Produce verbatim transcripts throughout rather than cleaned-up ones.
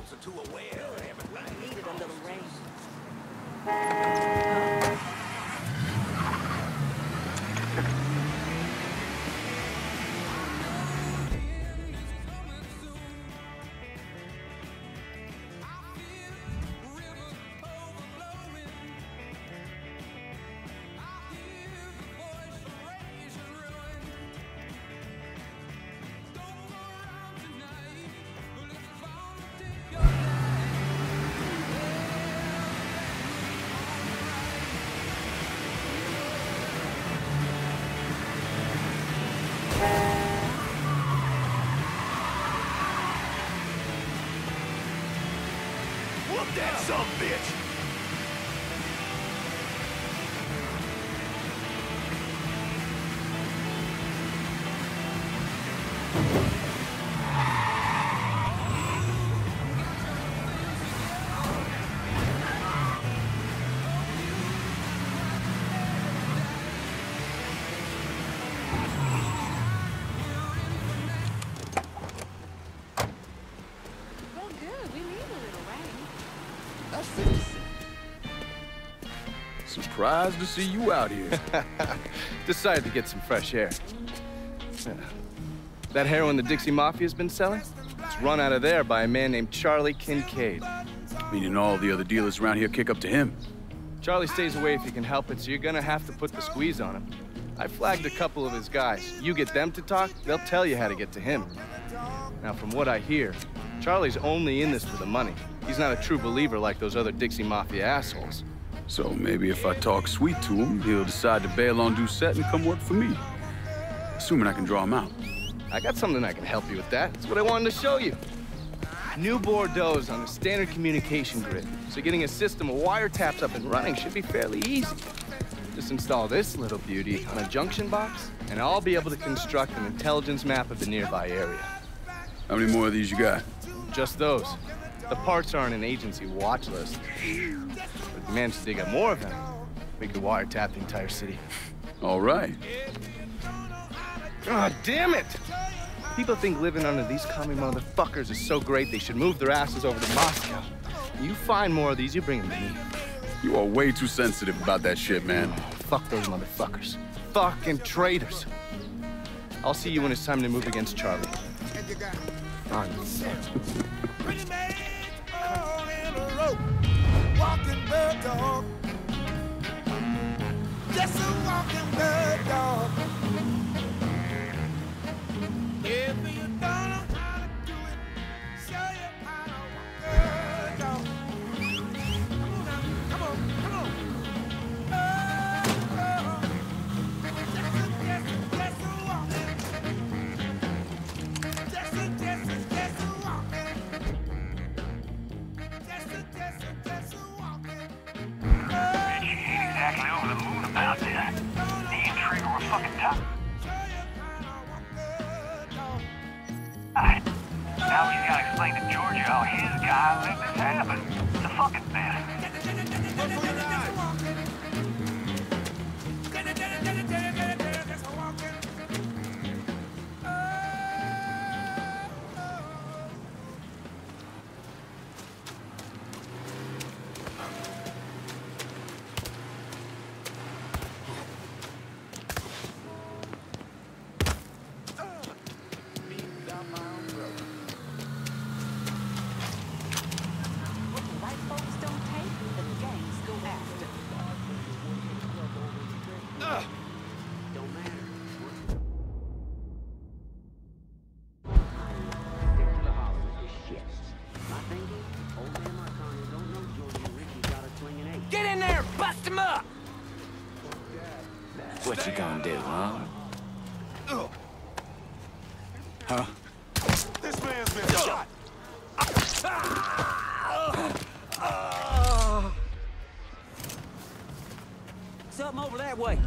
are too aware of everything. Needed a little rain. Whoop that son bitch! Well, good. We need a little rain. That's fifty. Surprised to see you out here. Decided to get some fresh air. Yeah. That heroin the Dixie Mafia's been selling? It's run out of there by a man named Charlie Kincaid. Meaning all the other dealers around here kick up to him. Charlie stays away if he can help it, so you're gonna have to put the squeeze on him. I flagged a couple of his guys. You get them to talk, they'll tell you how to get to him. Now, from what I hear, Charlie's only in this for the money. He's not a true believer like those other Dixie Mafia assholes. So maybe if I talk sweet to him, he'll decide to bail on Doucette and come work for me. Assuming I can draw him out. I got something I can help you with that. That's what I wanted to show you. New Bordeaux's on a standard communication grid, so getting a system of wiretaps up and running should be fairly easy. Just install this little beauty on a junction box, and I'll be able to construct an intelligence map of the nearby area. How many more of these you got? Just those. The parts are on an agency watch list. But if we manage to dig up more of them, we could wiretap the entire city. All right. God damn it! People think living under these commie motherfuckers is so great they should move their asses over to Moscow. You find more of these, you bring them to me. You are way too sensitive about that shit, man. Oh, fuck those motherfuckers. Fucking traitors. I'll see you when it's time to move against Charlie. On. Pretty man all in a row, walking bird dog. Just a walking bird dog. If you don't know how to do it, show you how to walk bird dog. Come on now, come on, come on. Oh, oh. Just a, just a, just a walking. Just a, just a, just a walking. Just a, just a, just a walking. Man, she ain't exactly over the moon about that. Me and Trigger were fucking top. Now he's gotta explain to Georgia how his guy let this happen. It's a fucking mess. Get in there! Bust him up! What you gonna do, huh? Huh? This man's been shot. Something over that way.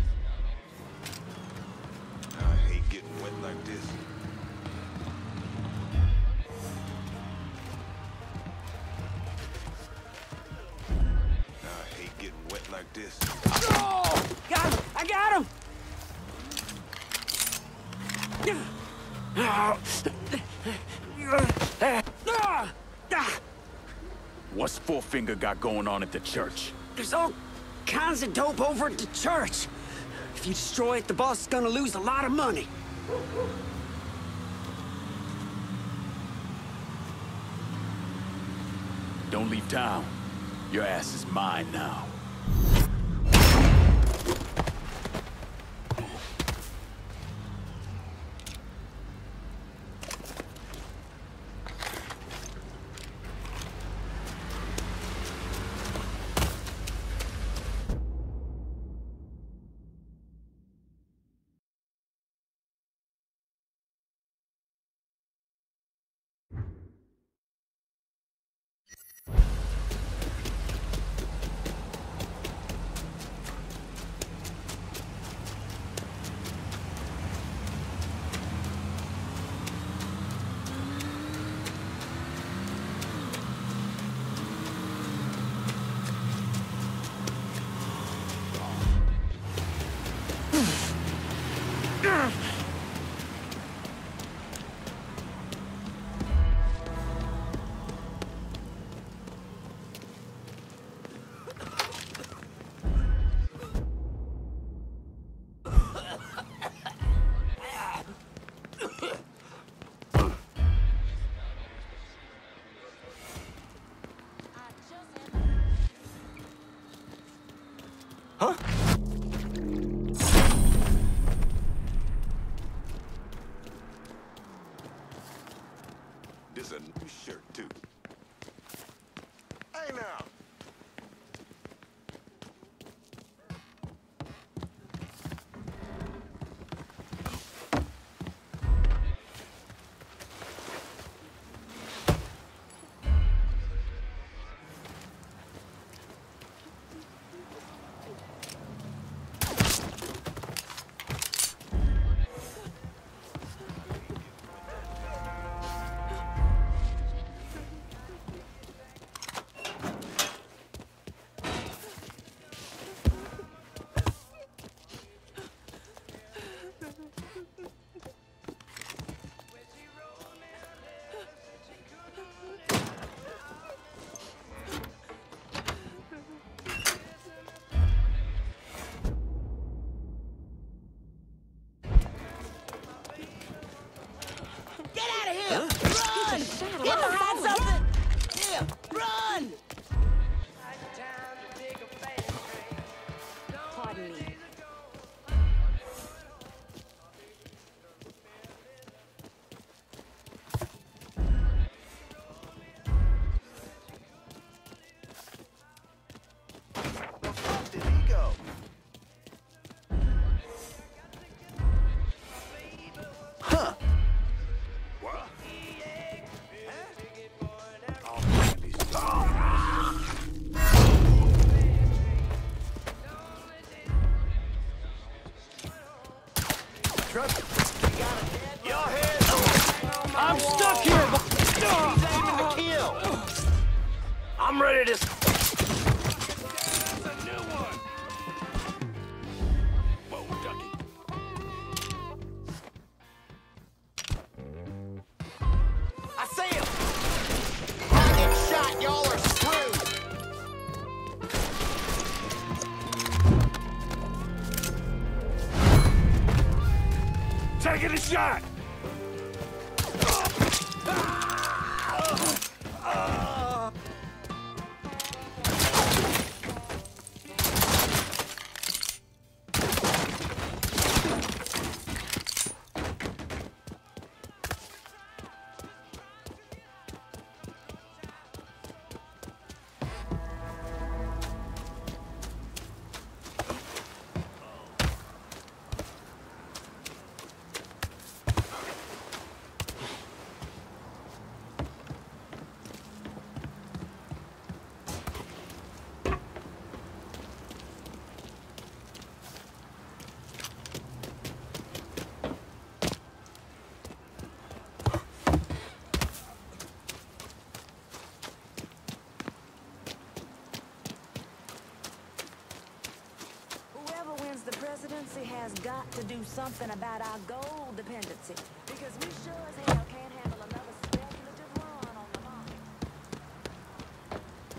I hate getting wet like this. I hate getting wet like this. Oh! Got him! I got him! Ah! Ah! What's Four-Finger got going on at the church? There's all kinds of dope over at the church. If you destroy it, the boss is gonna lose a lot of money. Don't leave town. Your ass is mine now. Huh? There's a new shirt, too. Hey, now! I'm stuck here, but he's aiming to kill. I'm ready to. That's a new one! Whoa, ducky. I see him. I get shot, y'all are screwed. Taking a shot! The presidency has got to do something about our gold dependency, because we sure as hell can't handle another speculative run on the market.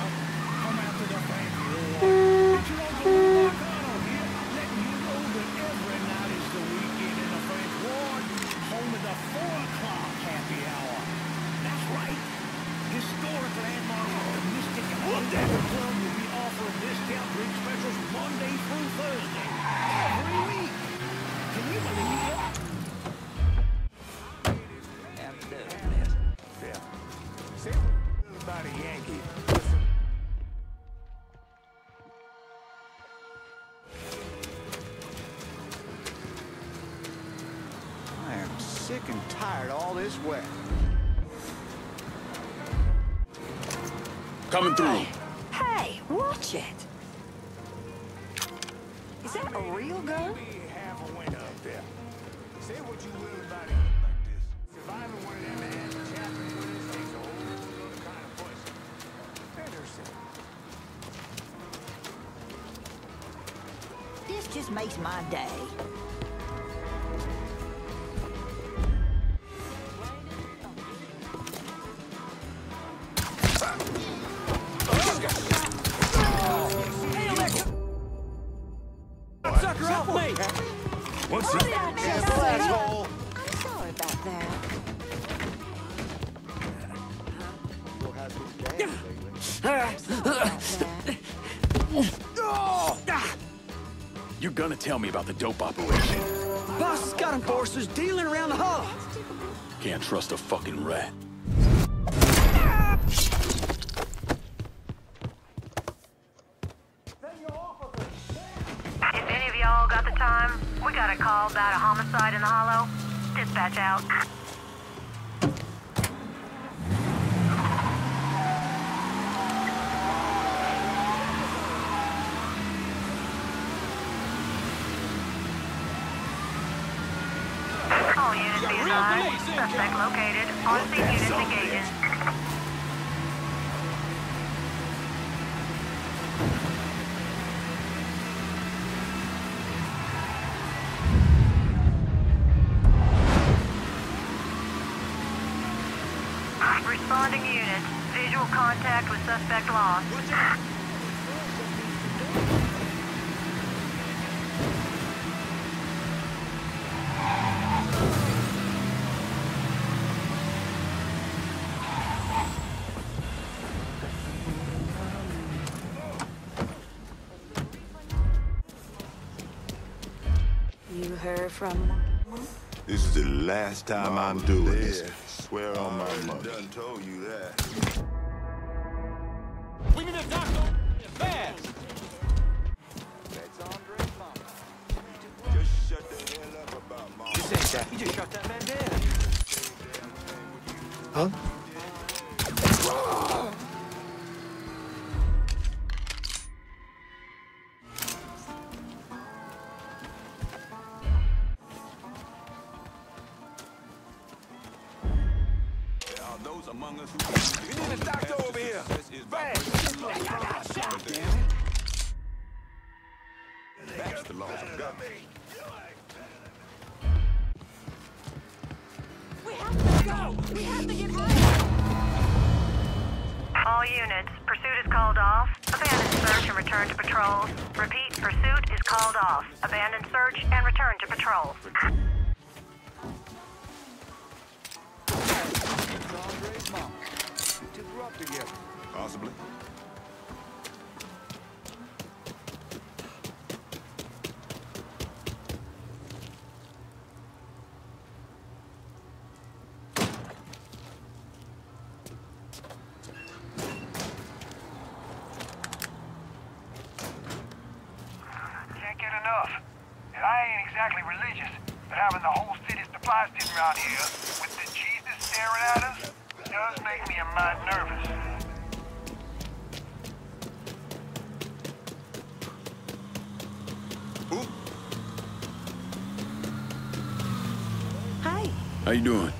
Come out to the French Ward. It's your Uncle Lou Marcano here, letting you know that every night is the weekend in the French Ward, home of the four o'clock happy hour. That's right. Historic landmark of the Mystic and Endeavor Club will be offering discount drink specials Monday through Thursday, every week. Can you believe that? Yeah. Say about a Yankee. Listen. I am sick and tired of all this wet. Coming through. Hey, watch it. Is that a real gun? Maybe half a winter up there. Say what you will about it like this. Surviving one of them man chaplain with us takes a whole other kind of voice. Anderson. This just makes my day. Sucker off me! What's it? Asshole. I'm sorry about that. Still has been damn lately. Sorry about that. You're gonna tell me about the dope operation. Boss has got enforcers dealing around the hollow. Can't trust a fucking rat. If any of y'all got the time, we got a call about a homicide in the hollow. Dispatch out. All units be advised. Suspect located. On-scene units engaging. Responding units. Visual contact with suspect lost. You heard from... This is the last time I'm doing this. Swear on my I mother. done told you that. We need a doctor. Fast. That's Andre's mama. Just shut the hell up about mom. This ain't that. You just shot that man dead. Huh? There are those among us who we need a doctor over here. Fast. That's the laws of God. We have to go! We have to get out! All units, pursuit is called off. Abandon search and return to patrols. Repeat, pursuit is called off. Abandon search and return to patrols. Andre's mama. You two grew up together. Possibly. Can't get enough. And I ain't exactly religious, but having the whole city's supply sitting around here with the Jesus staring at us does make me a mite nervous. Who? Hey, How you doing?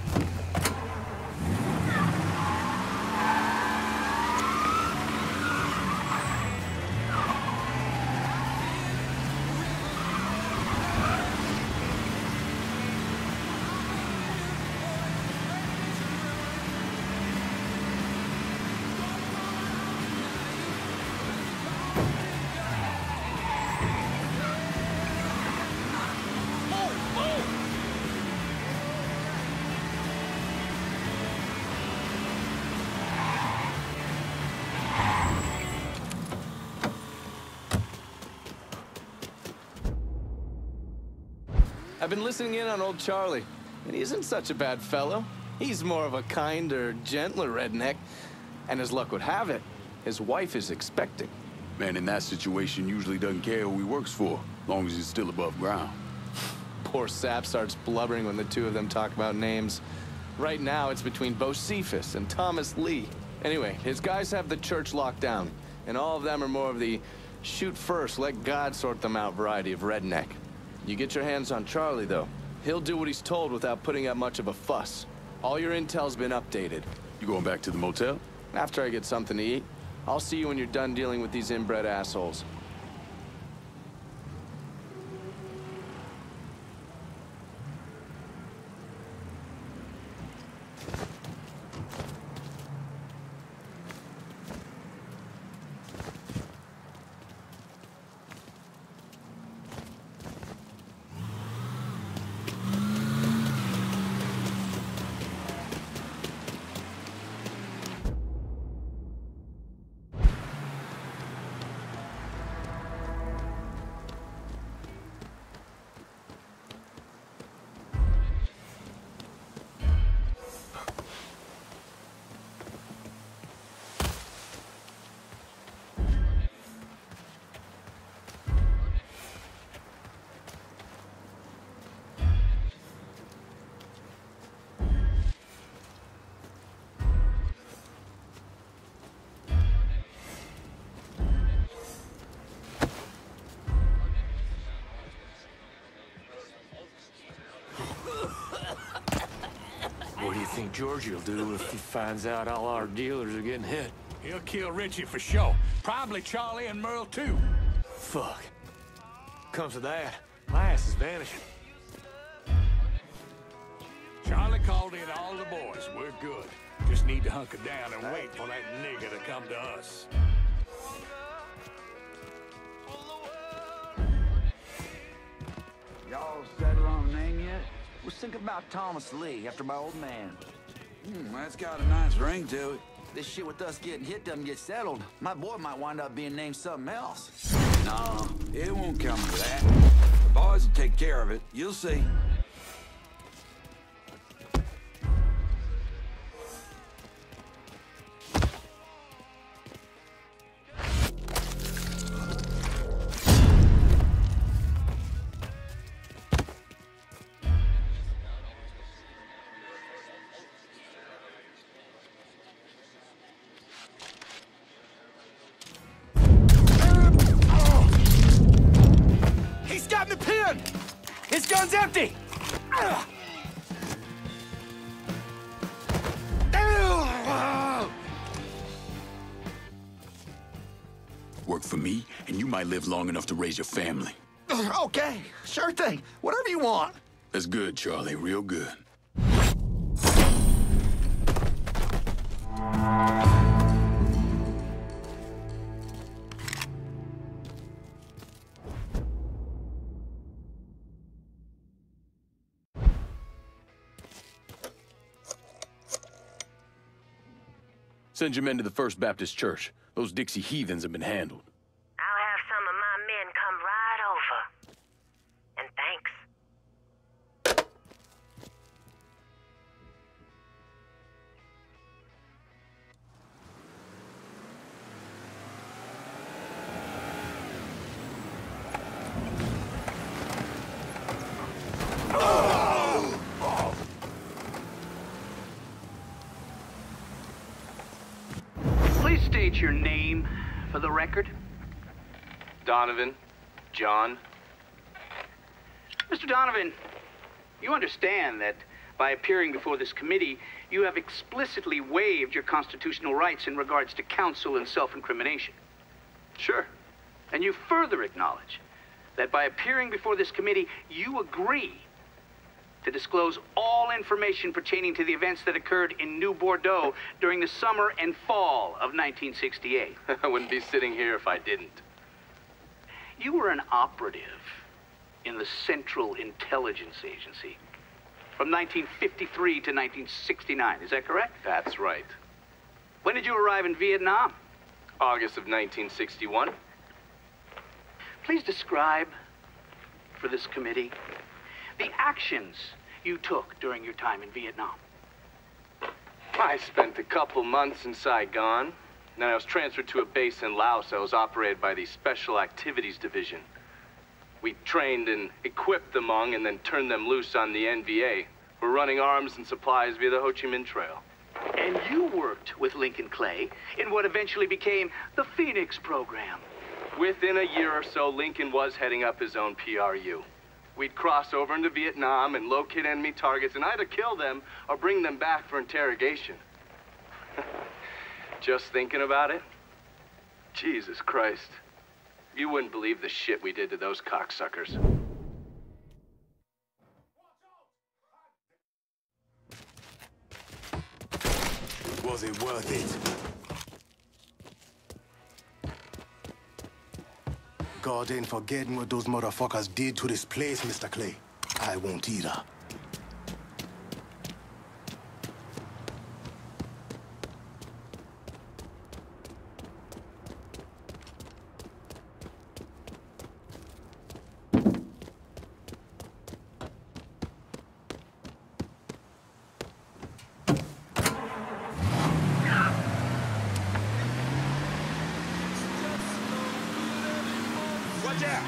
I've been listening in on old Charlie, and he isn't such a bad fellow. He's more of a kinder, gentler redneck. And as luck would have it, his wife is expecting. Man in that situation usually doesn't care who he works for, as long as he's still above ground. Poor Sap starts blubbering when the two of them talk about names. Right now, it's between Bocephus and Thomas Lee. Anyway, his guys have the church locked down, and all of them are more of the shoot first, let God sort them out variety of redneck. You get your hands on Charlie, though. He'll do what he's told without putting up much of a fuss. All your intel's been updated. You going back to the motel? After I get something to eat. I'll see you when you're done dealing with these inbred assholes. What do you think Georgie will do if he finds out all our dealers are getting hit? He'll kill Richie for sure. Probably Charlie and Merle, too. Fuck. Comes to that, my ass is vanishing. Charlie called in all the boys. We're good. Just need to hunker down and wait for that nigger to come to us. Y'all settle on a name yet? Was thinking about Thomas Lee, after my old man. Hmm, that's got a nice ring to it. This shit with us getting hit doesn't get settled. My boy might wind up being named something else. No, it won't come to that. The boys will take care of it. You'll see. Got me pinned! His gun's empty! Work for me, and you might live long enough to raise your family. Okay, sure thing. Whatever you want. That's good, Charlie. Real good. Send your men to the First Baptist Church. Those Dixie heathens have been handled. I'll have some of my men come right over. And thanks. State your name for the record. Donovan. John. Mister Donovan, you understand that by appearing before this committee, you have explicitly waived your constitutional rights in regards to counsel and self-incrimination. Sure. And you further acknowledge that by appearing before this committee, you agree to disclose all information pertaining to the events that occurred in New Bordeaux during the summer and fall of nineteen sixty-eight. I wouldn't be sitting here if I didn't. You were an operative in the Central Intelligence Agency from nineteen fifty-three to nineteen sixty-nine, is that correct? That's right. When did you arrive in Vietnam? August of nineteen sixty-one. Please describe for this committee the actions you took during your time in Vietnam. I spent a couple months in Saigon. Then I was transferred to a base in Laos that was operated by the Special Activities Division. We trained and equipped the Hmong and then turned them loose on the N V A. We're running arms and supplies via the Ho Chi Minh Trail. And you worked with Lincoln Clay in what eventually became the Phoenix program. Within a year or so, Lincoln was heading up his own P R U. We'd cross over into Vietnam and locate enemy targets and either kill them or bring them back for interrogation. Just thinking about it? Jesus Christ. You wouldn't believe the shit we did to those cocksuckers. Was it worth it? God ain't forgetting what those motherfuckers did to this place, Mister Clay. I won't either. Watch out!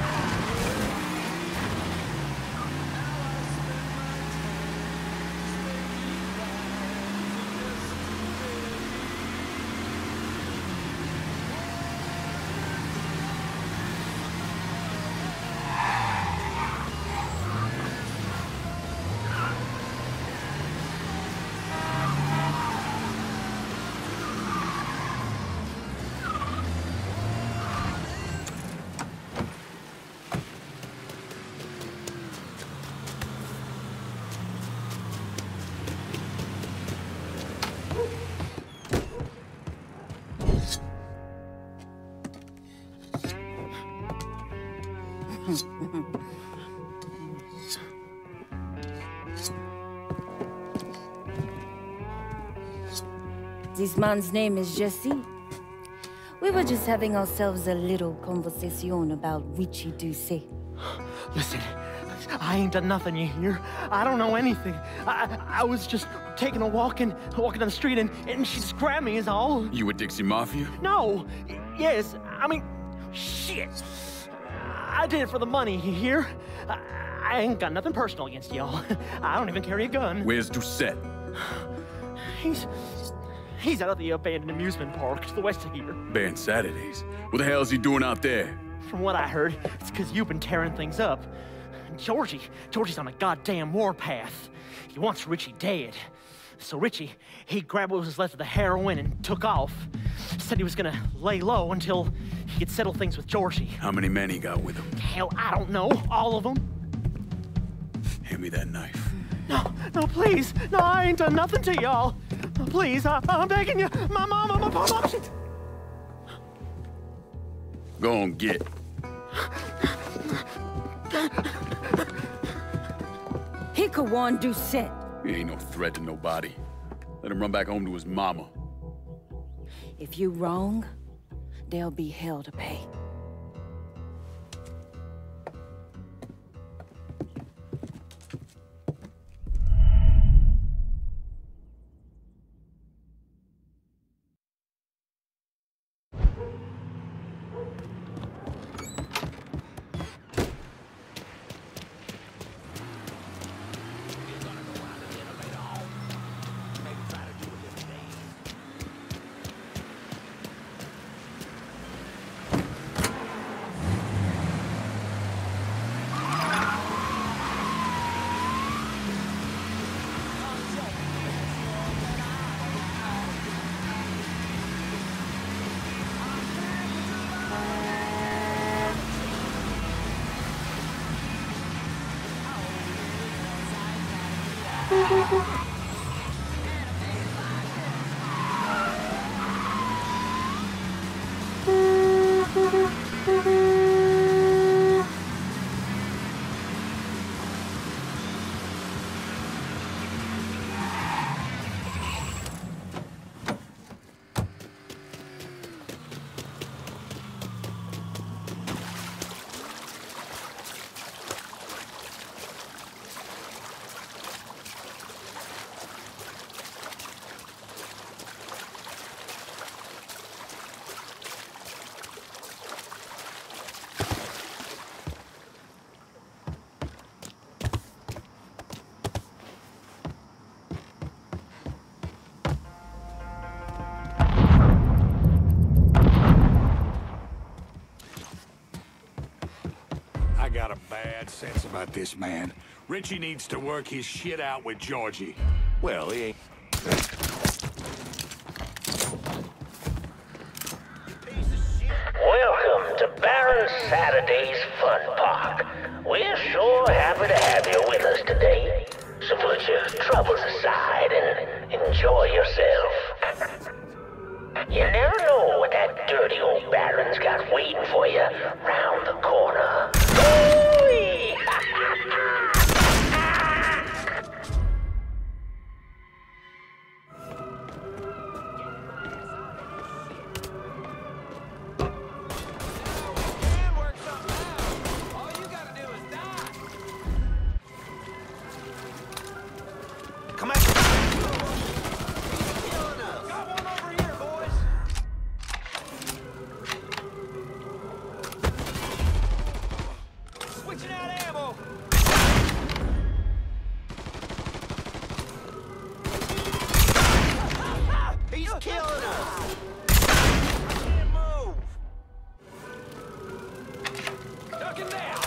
This man's name is Jesse. We were just having ourselves a little conversation about Richie Doucet. Listen, I ain't done nothing, you hear? I don't know anything. I I was just taking a walk and walking down the street and, and she just grabbed me is all. You with Dixie Mafia? No. Yes, I mean, shit. I did it for the money, you hear? I, I ain't got nothing personal against y'all. I don't even carry a gun. Where's Doucet? He's... He's out at the abandoned amusement park to the west of here. Banned Saturdays. What the hell is he doing out there? From what I heard, it's because you've been tearing things up. Georgie, Georgie's on a goddamn warpath. He wants Richie dead. So Richie, he grabbed what was left of the heroin and took off. Said he was gonna lay low until he could settle things with Georgie. How many men he got with him? Hell, I don't know. All of them. Hand me that knife. No, no, please. No, I ain't done nothing to y'all. Please, I, I'm begging you. My mama, my mama, she... Go on, get. He could warn Doucet. He ain't no threat to nobody. Let him run back home to his mama. If you wrong, there'll be hell to pay. a bad sense about this man. Richie needs to work his shit out with Georgie. Well, he ain't... Welcome to Baron Saturday's Fun Park. We're sure happy to have you with us today. So put your troubles aside and enjoy yourself. You never know what that dirty old Baron's got waiting for you round the corner. Ooh-wee! Come at got one over here, boys. Switching out ammo. He's killing us. Can't move. Ducking down.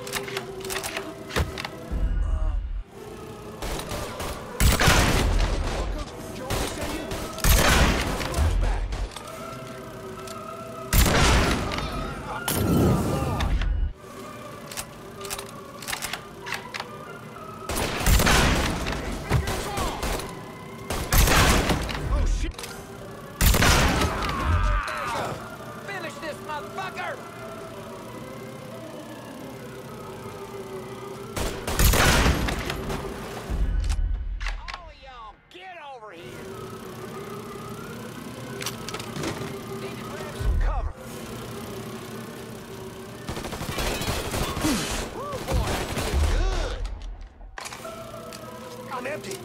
Empty.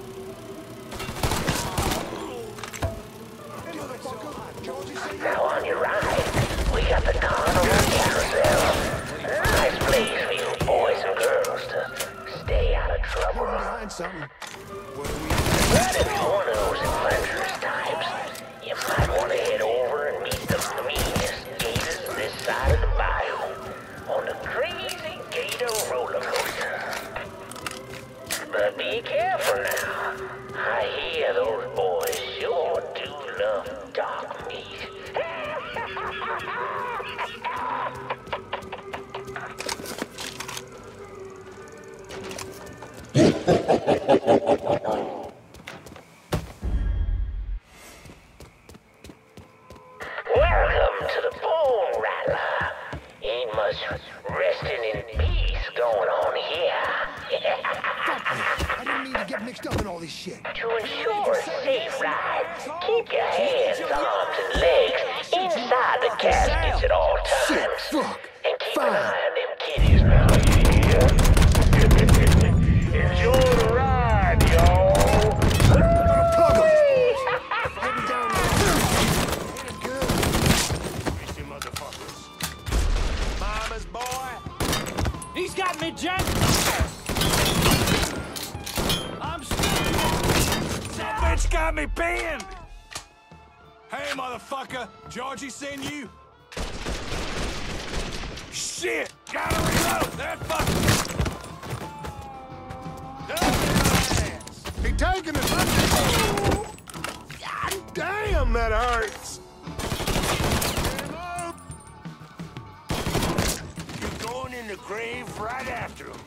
Now on your right, we got the carnival carousel. A nice place for you boys and girls to stay out of trouble. But if you're one of those adventurous types, you might want to head over and meet the meanest gators this side of the bayou on the Crazy Gator roller coaster. But be careful now. I hear those boys sure do love dark meat. Welcome to the Bone Rattler. Ain't much resting in peace going on here. I didn't mean to get mixed up in all this shit. To ensure a safe ride, keep your hands, arms, and legs inside the caskets at all times. Shit, fuck. And keep Fine. an eye on them kiddies around here. Enjoy the ride, y'all. Plug him. Heading down there. Good. You motherfuckers. Mama's boy. He's got me, Jack. I'm That bitch got me pinned! Hey, motherfucker! Georgie send you? Shit! Gotta reload! That fucker! He taking it. God damn, that hurts. You're going in the grave right after him.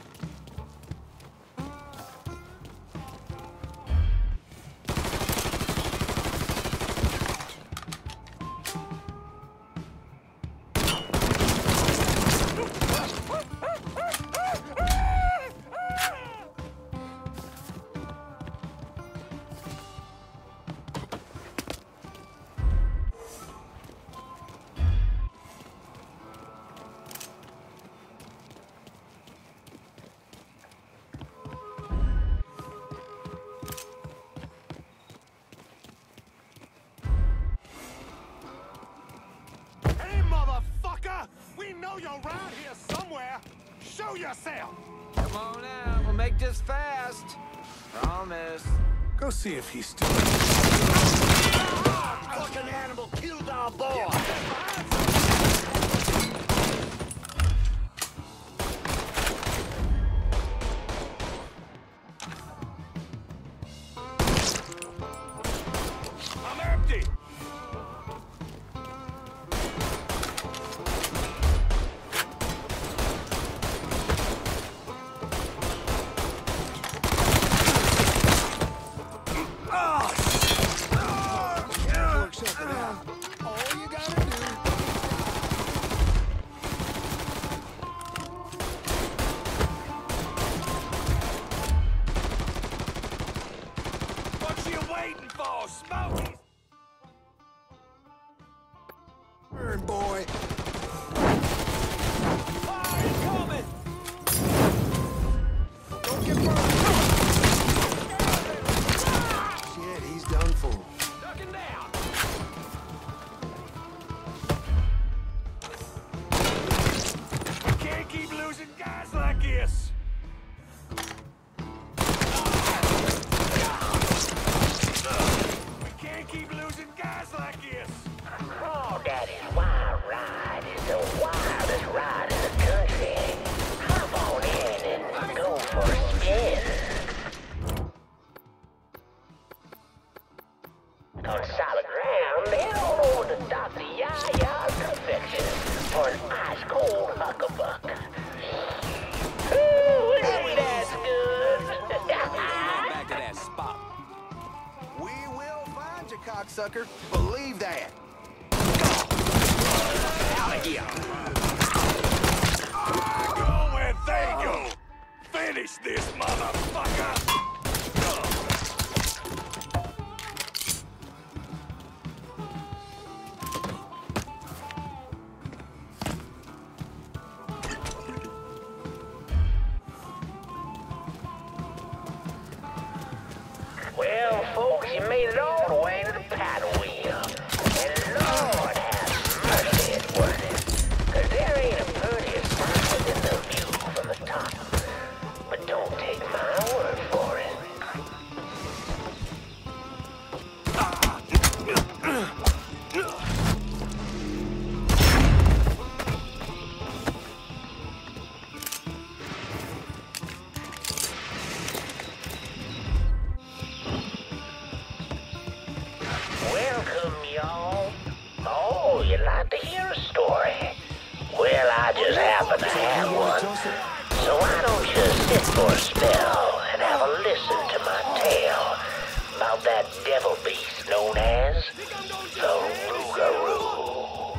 We know you're around here somewhere. Show yourself. Come on now, we'll make this fast. Promise. Go see if he's still. Ah, fucking animal killed our boy. waiting for, Smokey? Burn, boy. Fire incoming! Don't get burned. Shit, he's done for. Ducking down! We can't keep losing guys like this. We can't keep losing guys like this. Oh, Daddy's Wild Ride is the wildest ride in the country. Hop on in and go for a spin. On solid ground, head on over to Doctor Yaya's Confection for an ice-cold huckabuck. Ooh, ain't that good? Back to that spot. We will find you, cocksucker. Believe that. Out of here. Go where they go. Finish this, motherfucker. Well, folks, you made it all the way to the paddle wheel. And Lord have mercy, it's worth it. 'Cause there ain't a prettier spot than the view from the top. But don't take my word for it. Welcome, y'all. Oh, you'd like to hear a story? Well, I just happen to have one. So why don't you sit for a spell and have a listen to my tale about that devil beast known as the Rougarou.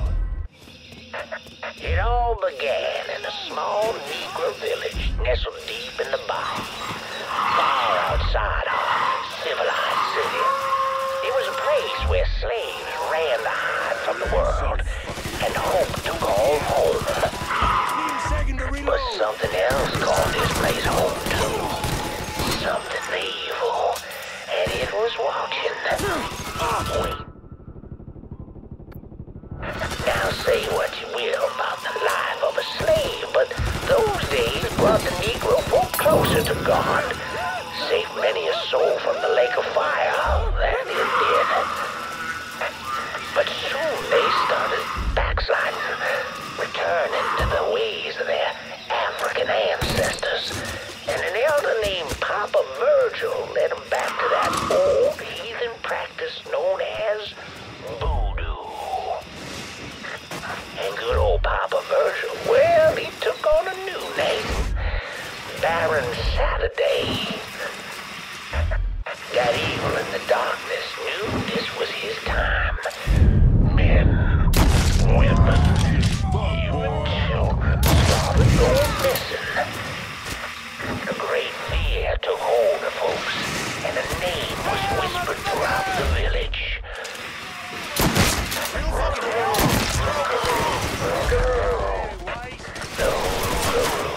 It all began in a small Negro village nestled deep in the bayou, far outside our civilized city. It was a place where slaves ran to hide from the world and hoped to call home. But something else called this place home too. Something evil. And it was watching. Wait. Now say what you will about the life of a slave, but those days brought the Negro folk closer to God. Saved many a soul from the lake of fire, that it did. But soon they started backsliding, returning to the ways of their African ancestors. And an elder named Papa Virgil led them back to that old heathen practice known as voodoo. And good old Papa Virgil, well, he took on a new name, Baron Saturday. That evil in the darkness knew this was his time. Men, women, even children started going missing. A great fear took hold of folks, and a name was whispered throughout the village. The Rougarou.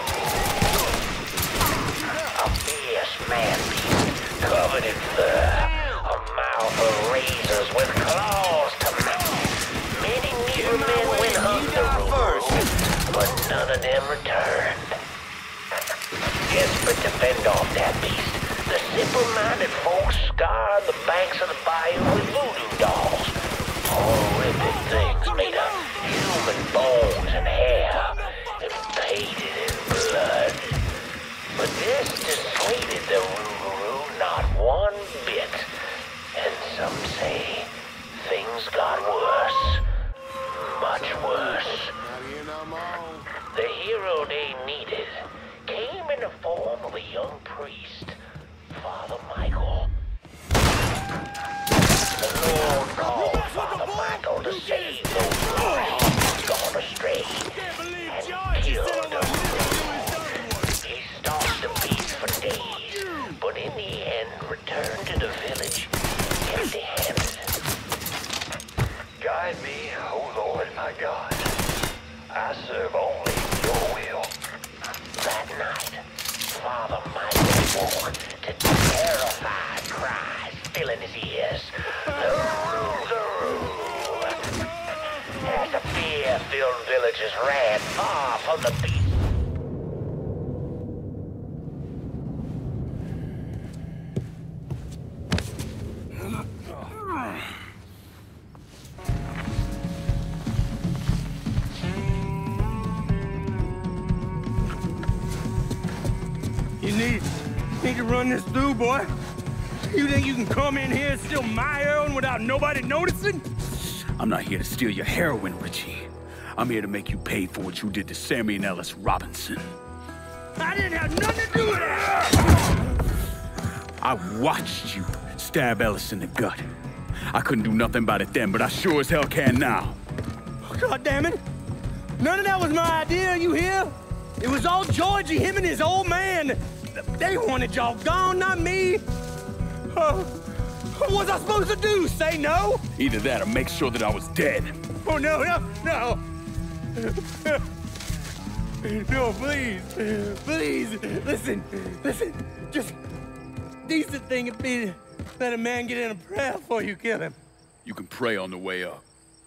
A fierce man-beast covered in fur, a mouth of razors with claws to mouth. Many Negro men went hunting the Rougarou, but none of them returned. Desperate to fend off that beast, the simple-minded folks scoured the banks of the bayou with voodoo dolls. Horrific things made of human bones and hair, and painted in blood. But this dissuaded the Rougarou not one bit. And some say things got worse. Much worse. The hero they needed came in the form of a young priest, Father Michael. The Lord called Father Michael to save those lost gone astray and kill the Rougarou. He stalked the beast for days, but in the end returned to the village get off of the beat. You need, need to run this through, boy. You think you can come in here and steal my heroin without nobody noticing? I'm not here to steal your heroin, Richie. I'm here to make you pay for what you did to Sammy and Ellis Robinson. I didn't have nothing to do with that! I watched you stab Ellis in the gut. I couldn't do nothing about it then, but I sure as hell can now. God damn it! None of that was my idea, you hear? It was all Georgie, him and his old man. They wanted y'all gone, not me. Uh, what was I supposed to do? Say no? Either that or make sure that I was dead. Oh, no, no, no. No, please. Please. Listen, listen. Just decent thing would be to let a man get in a prayer before you kill him. You can pray on the way up.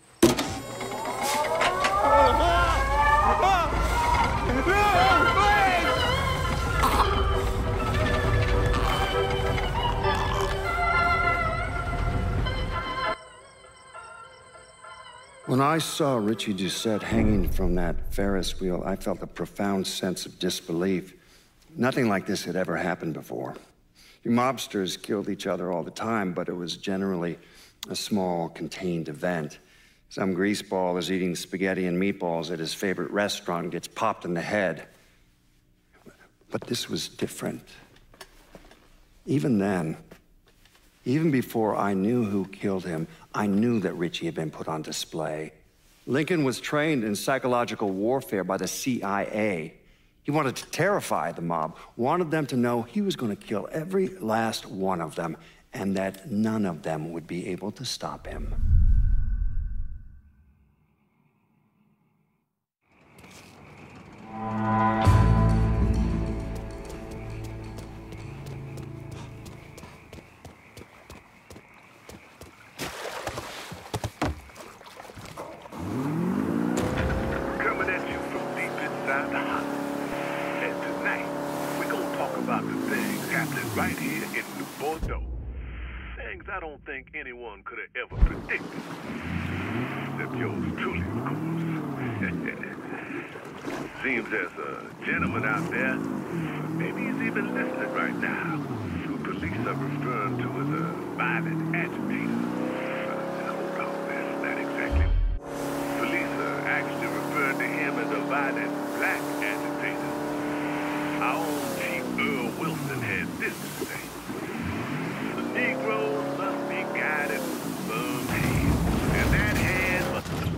When I saw Richie Doucette hanging from that Ferris wheel, I felt a profound sense of disbelief. Nothing like this had ever happened before. You mobsters killed each other all the time, but it was generally a small, contained event. Some greaseball is eating spaghetti and meatballs at his favorite restaurant and gets popped in the head. But this was different. Even then, even before I knew who killed him, I knew that Richie had been put on display. Lincoln was trained in psychological warfare by the C I A. He wanted to terrify the mob, wanted them to know he was going to kill every last one of them, and that none of them would be able to stop him. Coming at you from deep inside the house. And tonight, we're gonna talk about the things happening right here in New Bordeaux. Things I don't think anyone could have ever predicted. Except yours truly, of course. Seems there's a gentleman out there, maybe he's even listening right now, who police are referring to as a violent agitator. Uh, hold on, that's not exactly. Police are actually referring to him as a violent black agitator. Our own Chief Earl Wilson had this to say. The Negroes must be guided with firm hands, and that hand must be.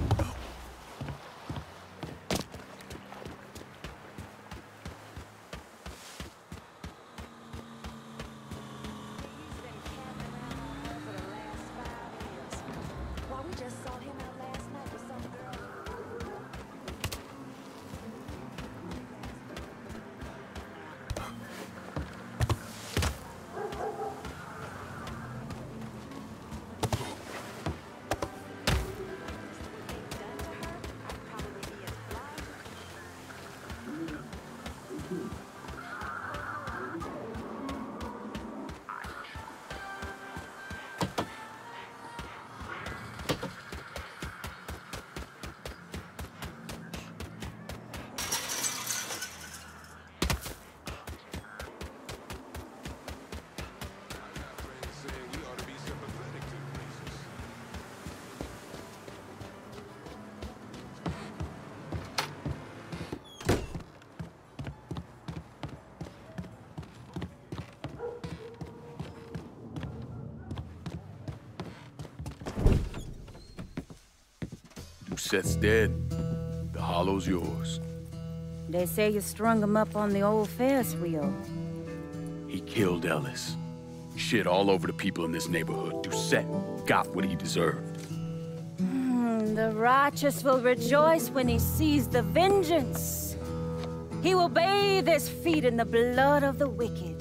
Doucette's dead. The hollow's yours. They say you strung him up on the old Ferris wheel. He killed Ellis. Shit all over the people in this neighborhood. Doucette got what he deserved. Mm, the righteous will rejoice when he sees the vengeance. He will bathe his feet in the blood of the wicked.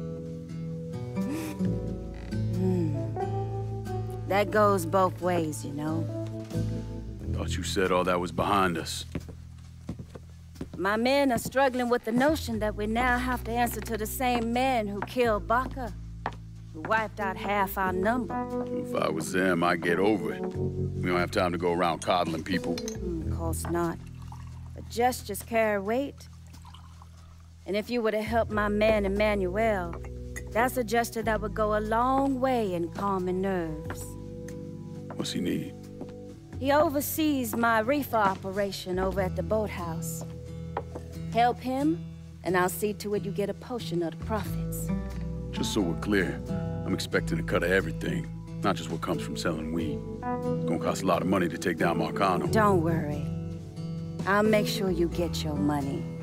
Mm. That goes both ways, you know. Thought you said all that was behind us. my men are struggling with the notion that we now have to answer to the same men who killed Baca, who wiped out half our number. If I was them, I'd get over it. We don't have time to go around coddling people. Mm, of course not. But gestures carry weight. And if you were to help my man Emmanuel, that's a gesture that would go a long way in calming nerves. What's he need? He oversees my reefer operation over at the boathouse. Help him, and I'll see to it you get a portion of the profits. Just so we're clear, I'm expecting a cut of everything, not just what comes from selling weed. It's gonna cost a lot of money to take down Marcano. Don't worry. I'll make sure you get your money.